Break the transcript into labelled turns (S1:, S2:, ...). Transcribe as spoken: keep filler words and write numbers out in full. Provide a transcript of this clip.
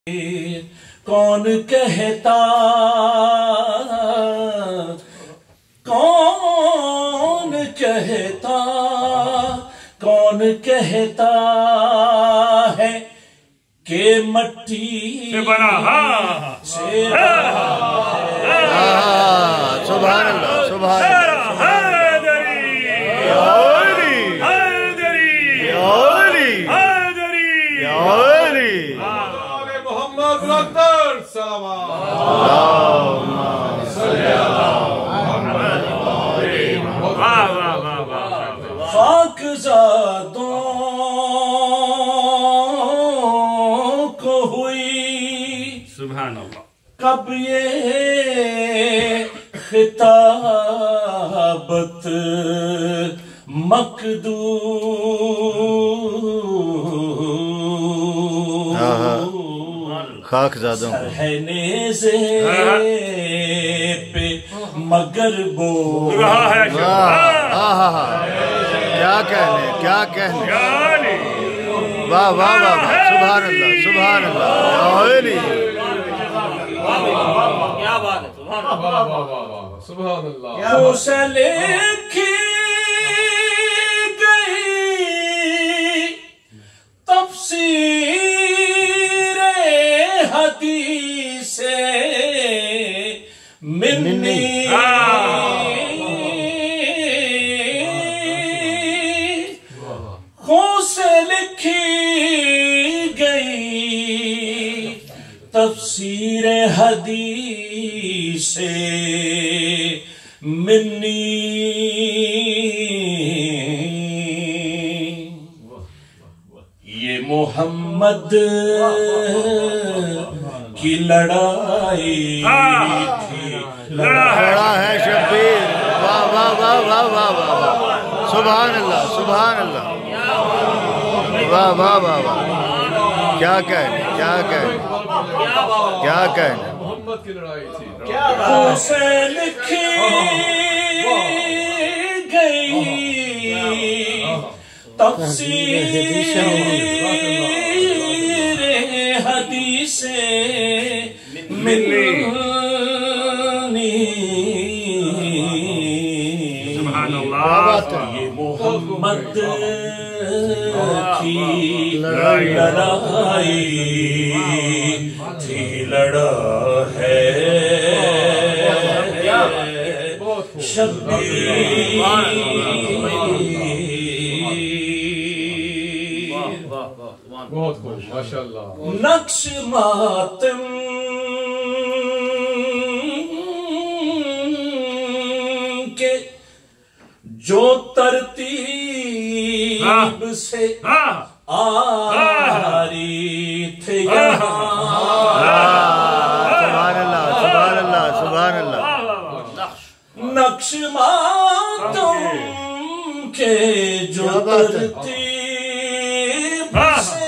S1: कौन कहता कौन कहता कौन कहता है कि मट्टी से बना से बना
S2: सुभान अल्लाह सुभान अल्लाह
S1: खाकज़ादों को हुई
S3: सुभान अल्लाह
S1: कब ये खिताबत मकदूम
S2: खाकज़ादों
S1: सरहने से पे मगर बो
S3: रहा है
S2: क्या कहने क्या कहने वाह वाह वाह सुभान अल्लाह सुभान अल्लाह
S4: क्या बात है सुभान अल्लाह
S1: उसे लिखी गई तफसीर हदीस मिन्नी तफसीर हदीस मिन्नी ये मोहम्मद की लड़ाई थी
S2: लड़ा है शब्बीर वाह वाह वाह वाह वाह वाह सुभान अल्लाह सुभान अल्लाह वाह वाह वाह वाह क्या कहने क्या कहने क्या कहने
S4: मोहम्मद की लड़ाई थी
S1: उसे लिखी गई तफसीर हदीस मिन्नी
S3: सुभान अल्लाह
S1: ये मोहम्मद की लड़ाई थी लड़ा है शब्बीर
S4: बहुत खूब माशाअल्लाह
S1: नक्श मातम के जो तरतीब से आ रही थे
S2: सुभान अल्लाह सुभान अल्लाह सुभान अल्लाह
S1: नक्श मातम के जो तरतीब से